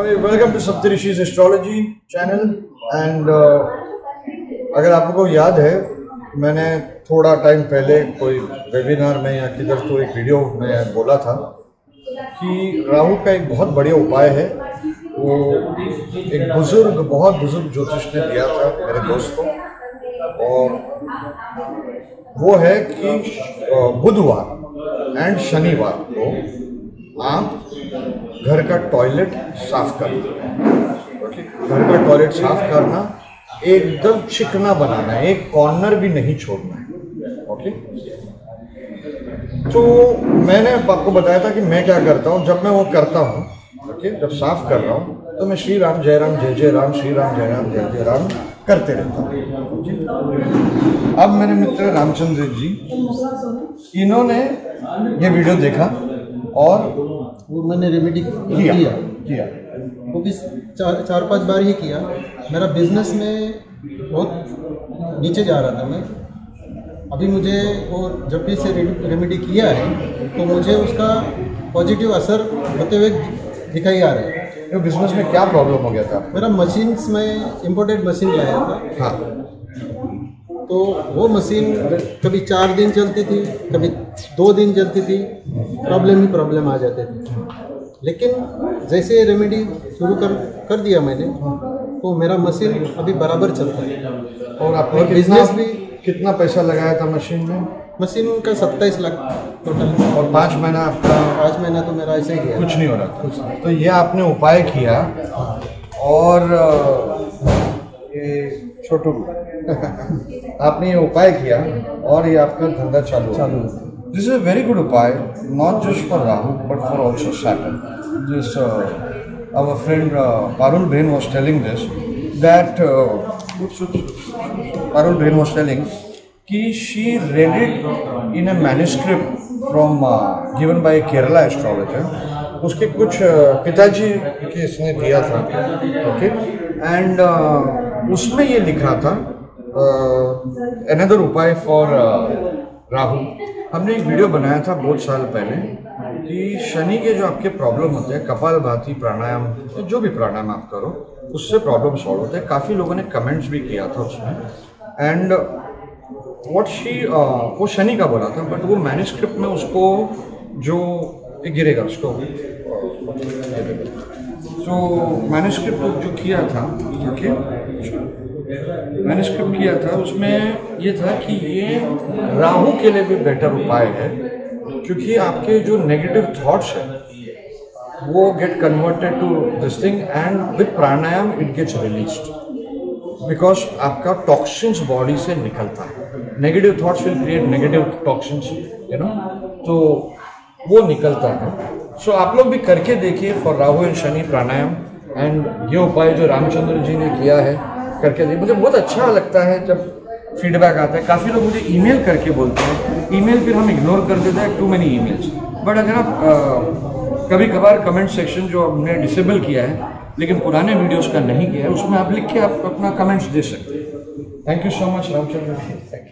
Welcome to Saptarishi's astrology channel and अगर आपको याद है मैंने थोड़ा टाइम पहले कोई वेबिनार में या किधर तो एक वीडियो में बोला था कि राहु का एक बहुत बढ़िया उपाय है। वो एक बहुत बुजुर्ग ज्योतिष ने दिया था मेरे दोस्त को, और वो है कि बुधवार एंड शनिवार को आप घर का टॉयलेट साफ करना। ओके, घर का टॉयलेट साफ करना, एकदम चिकना बनाना है, एक कॉर्नर भी नहीं छोड़ना है। ओके, तो मैंने आपको बताया था कि मैं क्या करता हूँ जब मैं वो करता हूँ। ओके, जब साफ कर रहा हूँ तो मैं श्री राम जय राम जय जय राम, श्री राम जय राम जय जय राम करते रहता हूँ। अब मेरे मित्र रामचंद्र जी, इन्होंने ये वीडियो देखा और वो मैंने रेमेडी किया वो भी चार पांच बार ही किया। मेरा बिजनेस में बहुत नीचे जा रहा था मैं। अभी मुझे वो जब भी से रेमेडी किया है तो मुझे उसका पॉजिटिव असर होते हुए दिखाई आ रहा है। तो बिजनेस में क्या प्रॉब्लम हो गया था? मेरा मशीन्स में इम्पोर्टेड मशीन लाया था। हाँ, तो वो मशीन कभी 4 दिन चलती थी, कभी 2 दिन चलती थी, प्रॉब्लम आ जाते थे। लेकिन जैसे रेमेडी शुरू कर दिया मैंने, तो मेरा मशीन अभी बराबर चलता है। और आपने बिजनेस भी कितना पैसा लगाया था मशीन में? मशीन का 27 लाख टोटल। और 5 महीना आपका? 5 महीना तो मेरा ऐसे ही गया, कुछ नहीं हो रहा था। तो ये आपने उपाय किया और ये छोटू आपने ये उपाय किया और ये आपका धंधा चालू। This is a very good उपाय, not just for Rahu but for also Saturn. This our friend Parul ben was telling this that Parul ben was telling कि she read it in a manuscript from given by Kerala astrologer. उसके कुछ पिताजी के इसने दिया था। Okay, and उसमें ये लिखा था अनदर उपाय फॉर राहु। हमने एक वीडियो बनाया था बहुत साल पहले कि शनि के जो आपके प्रॉब्लम होते हैं, कपालभाति प्राणायाम, जो भी प्राणायाम आप करो उससे प्रॉब्लम सॉल्व होते हैं। काफ़ी लोगों ने कमेंट्स भी किया था उसमें। एंड वो शनि का बोला था, बट वो मैन्युस्क्रिप्ट में उसको जो गिरेगा उसको, तो मैन्युस्क्रिप्ट जो किया था, ओके, मैन्युस्क्रिप्ट किया था उसमें ये था कि ये राहु के लिए भी बेटर उपाय है, क्योंकि आपके जो नेगेटिव थॉट्स है वो get converted to this thing and with pranayama it gets released, because आपका टॉक्सिन्स बॉडी से निकलता है। Negative thoughts will create negative toxins, you know, तो वो निकलता है। सो आप लोग भी करके देखिए for Rahu and Shani pranayama. And ये उपाय जो रामचंद्र जी ने किया है करके देखिए। मुझे बहुत अच्छा लगता है जब फीडबैक आता है। काफ़ी लोग मुझे ईमेल करके बोलते हैं, ईमेल फिर हम इग्नोर कर देते हैं, टू मेनी ईमेल्स। बट अगर आप कभी कभार कमेंट सेक्शन जो हमने डिसेबल किया है लेकिन पुराने वीडियोस का नहीं किया है, उसमें आप लिख के आप अपना कमेंट्स दे सकते हैं। Thank you so much Ramchandra ji.